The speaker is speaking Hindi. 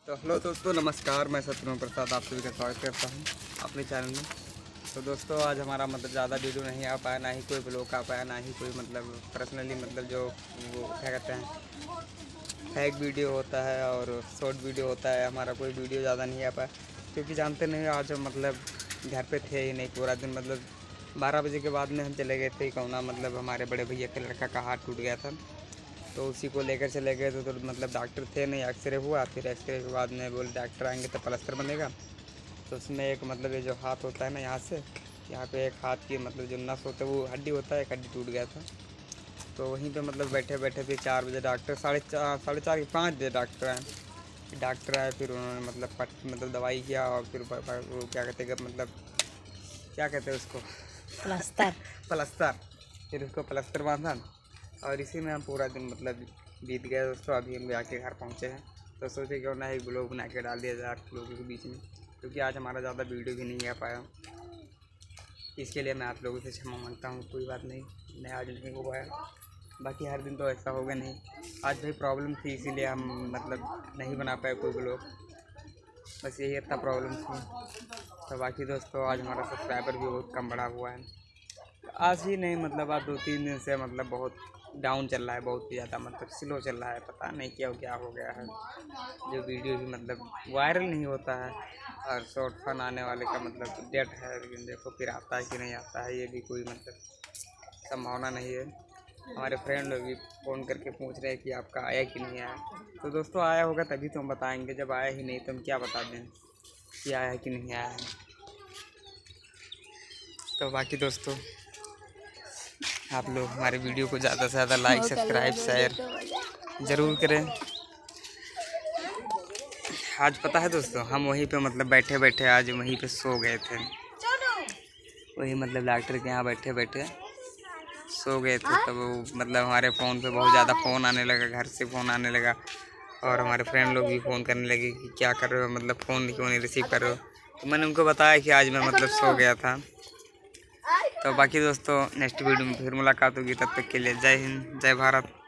तो हेलो दोस्तों, नमस्कार। मैं शत्रुघ्न प्रसाद आप सभी का स्वागत करता हूं अपने चैनल में। तो दोस्तों, आज हमारा ज़्यादा वीडियो नहीं आ पाया, ना ही कोई ब्लॉग आ पाया, ना ही कोई पर्सनली जो वो क्या कहते हैं फेक वीडियो होता है और शॉर्ट वीडियो होता है। हमारा कोई वीडियो ज़्यादा नहीं आ पाया क्योंकि जानते नहीं, आज हम घर पे थे ही नहीं पूरा दिन। 12 बजे के बाद में हम चले गए थे कौना, हमारे बड़े भैया के लड़का का हाथ टूट गया था, तो उसी को लेकर चले गए। तो डॉक्टर थे नहीं, एक्सरे हुआ। फिर एक्सरे के बाद में बोले डॉक्टर आएंगे तो प्लास्टर बनेगा। तो उसमें एक ये जो हाथ होता है ना, यहाँ पे एक हाथ की जो नस होता है, वो हड्डी होता है, एक हड्डी टूट गया था। तो वहीं पे बैठे बैठे फिर 4 बजे डॉक्टर, साढ़े चार 5 बजे डॉक्टर आए। फिर उन्होंने दवाई किया और फिर वो क्या कहते हैं क्या कहते हैं उसको, प्लास्टर। फिर उसको प्लास्टर बांधा और इसी में हम पूरा दिन बीत गया दोस्तों। अभी हम आके घर पहुँचे हैं, तो सोचे क्यों ना एक ब्लॉग बना के डाल दिया जाए आप लोगों के बीच में, क्योंकि आज हमारा ज़्यादा वीडियो भी नहीं आ पाया। इसके लिए मैं आप लोगों से क्षमा मांगता हूँ। कोई बात नहीं, मैं आज नहीं हो पाया, बाकी हर दिन तो ऐसा होगा नहीं। आज भाई प्रॉब्लम थी, इसीलिए हम नहीं बना पाए कोई ब्लॉग, बस यही इतना प्रॉब्लम थी। तो बाकी दोस्तों, आज हमारा सब्सक्राइबर भी बहुत कम बढ़ा हुआ है। आज ही नहीं, आज 2-3 दिन से बहुत डाउन चल रहा है, बहुत ही ज़्यादा स्लो चल रहा है। पता नहीं क्या हो गया है, जो वीडियो भी वायरल नहीं होता है। और शॉर्ट फन आने वाले का डेट है, लेकिन देखो फिर आता है कि नहीं आता है, ये भी कोई संभावना नहीं है। हमारे फ्रेंड लोग भी फ़ोन करके पूछ रहे हैं कि आपका आया कि नहीं आया। तो दोस्तों, आया होगा तभी तो हम बताएंगे, जब आया ही नहीं तो हम क्या बता दें कि आया है कि नहीं आया है। तो बाकी दोस्तों, आप लोग हमारे वीडियो को ज़्यादा से ज़्यादा लाइक, सब्सक्राइब, शेयर ज़रूर करें। आज पता है दोस्तों, हम वहीं पे बैठे बैठे आज वहीं पे सो गए थे। वही डॉक्टर के यहाँ बैठे बैठे सो गए थे। तब वो हमारे फ़ोन पे बहुत ज़्यादा फ़ोन आने लगा, घर से फ़ोन आने लगा और हमारे फ्रेंड लोग भी फ़ोन करने लगे कि क्या कर रहे हो, फ़ोन क्यों नहीं रिसीव कर रहे हो। तो मैंने उनको बताया कि आज मैं सो गया था। तो बाकी दोस्तों, नेक्स्ट वीडियो में फिर मुलाकात होगी, तब तक के लिए जय हिंद, जय भारत।